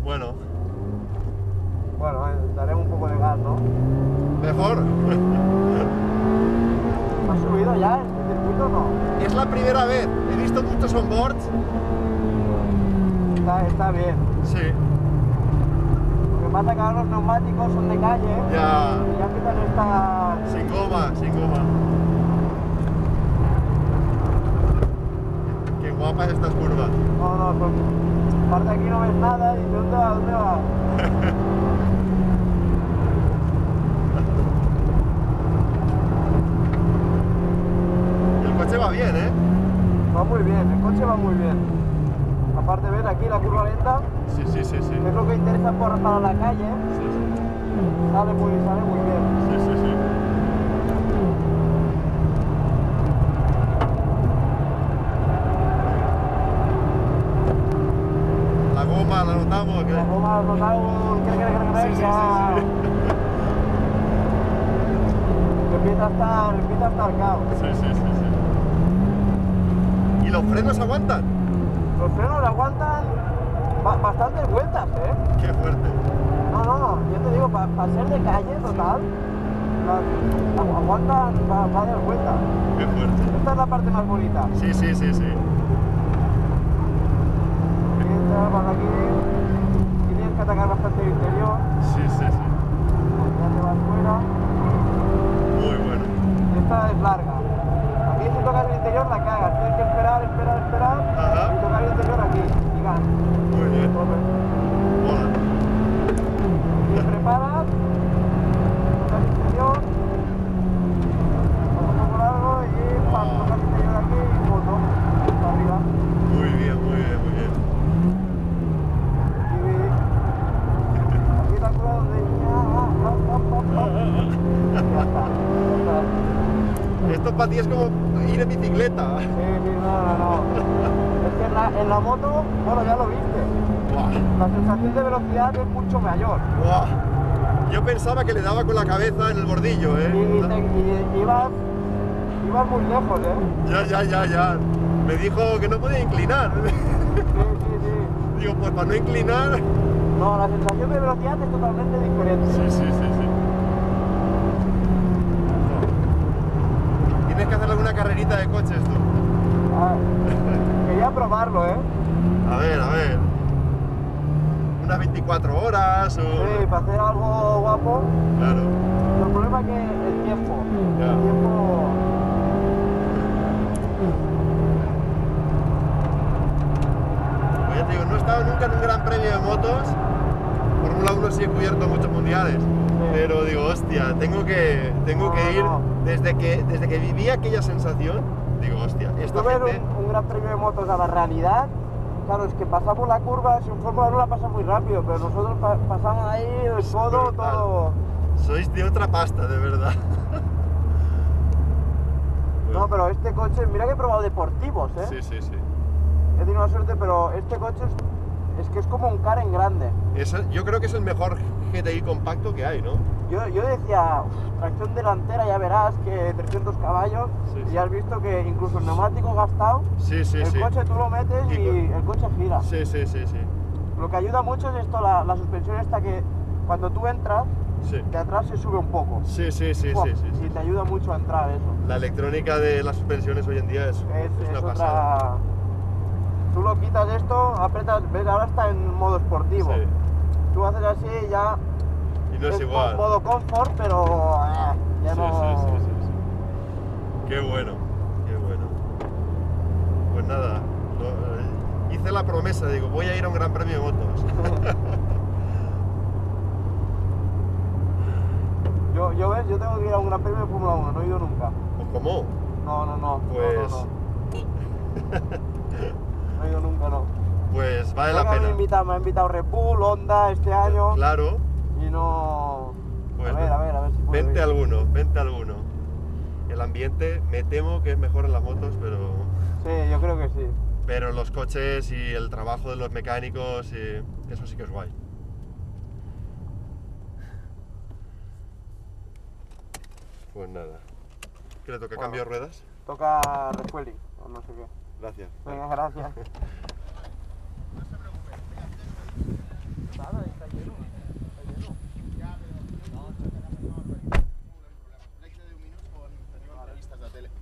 Bueno. Bueno, daremos un poco de gas, ¿no? Mejor. ¿Has subido ya en este circuito o no? Es la primera vez. He visto muchos onboards. Está bien. Sí. Lo que pasa es que ahora los neumáticos son de calle Ya. y ya empiezan a estar... Sin goma, sin goma. Qué guapas estas curvas. No, pues aparte aquí no ves nada y ¿dónde va? ¿Dónde va? El coche va bien, ¿eh? Va muy bien, el coche va muy bien. Aparte ves aquí la curva lenta, Sí, sí, sí, sí. que es lo que interesa para la calle, Sí, sí. sale muy bien. Sí, sí, sí. La goma la notamos, ¿qué? La goma nos da un... Sí, sí, sí, ya. sí. Empieza a estar caos. Sí, sí, sí, sí. ¿Y los frenos aguantan? Los frenos aguantan bastantes vueltas, ¿eh? Qué fuerte. No, yo te digo, para ser de calle total, aguantan varias vueltas. Qué fuerte. Esta es la parte más bonita. Sí, sí, sí, sí. Entras aquí y tienes que atacar bastante el interior. Sí, sí, sí. Ya te vas fuera. Muy bueno. Y esta es larga. Aquí si tocas el interior la cagas. Tienes que esperar Ajá. y tocar el interior aquí. Y ganas. Muy bien. Mola. Y te preparas, tocas el interior, un poco largo y tocas el interior aquí y foto. Para arriba. Muy bien, muy bien, muy bien. Aquí la curva donde ya está. Esto para ti es como ir en bicicleta. Sí, no. Es que en la moto, bueno, ya lo viste. Buah, La sensación de velocidad es mucho mayor. buah. Yo pensaba que le daba con la cabeza en el bordillo, Y ¿eh? ibas muy lejos, ¿eh? Ya. Me dijo que no podía inclinar. Sí. Digo, pues para no inclinar. No, la sensación de velocidad es totalmente diferente. Sí. Tienes que hacer alguna carrerita de coches tú. Ah, quería probarlo, ¿eh? A ver. Unas 24 horas o... Sí, para hacer algo guapo. Claro. Pero el problema es que el tiempo. Ya. El tiempo... Pues ya te digo, no he estado nunca en un gran premio de motos. Fórmula 1 sí he cubierto muchos mundiales. Pero digo, hostia, tengo que ir. No. Desde que viví aquella sensación, digo, hostia, esta Tú ves gente... un gran premio de motos a la realidad. Claro, es que pasamos la curva, si un Fórmula 1 la pasa muy rápido, pero nosotros pasamos ahí el codo, brutal. todo. Sois de otra pasta, de verdad. No, pero este coche, mira que he probado deportivos, ¿eh? Sí. He tenido la suerte, pero este coche es que es como un Karen grande. Yo creo que es el mejor GTI compacto que hay, ¿no? Yo decía, tracción delantera, ya verás que 300 caballos, Sí. y has visto que incluso el neumático gastado, Sí. el coche tú lo metes Y y el coche gira. Sí. Lo que ayuda mucho es esto, la suspensión esta que cuando tú entras, Sí. de atrás se sube un poco. Sí. ¡Buah! Y te ayuda mucho a entrar eso. La electrónica de las suspensiones hoy en día es una Es pasada. otra... Tú lo quitas esto, apretas, ves, ahora está en modo esportivo. Sí. Tú haces así y ya Y no es igual. modo confort, pero ya no... Sí. Qué bueno. Pues nada, hice la promesa, digo, voy a ir a un gran premio de motos. Yo tengo que ir a un gran premio de Fórmula 1, no he ido nunca. ¿Cómo? No. Pues... No he ido nunca, no. Pues vale Creo la que pena. me ha invitado Red Bull, Honda este año. Claro. Y no... Pues a ver si puedo vente ir. alguno. El ambiente me temo que es mejor en las motos, Sí, yo creo que sí. pero los coches y el trabajo de los mecánicos, eso sí que es guay. Pues nada. ¿Qué le toca? Bueno. ¿Cambio de ruedas? Toca refueling, o no sé qué. Gracias. Venga, gracias.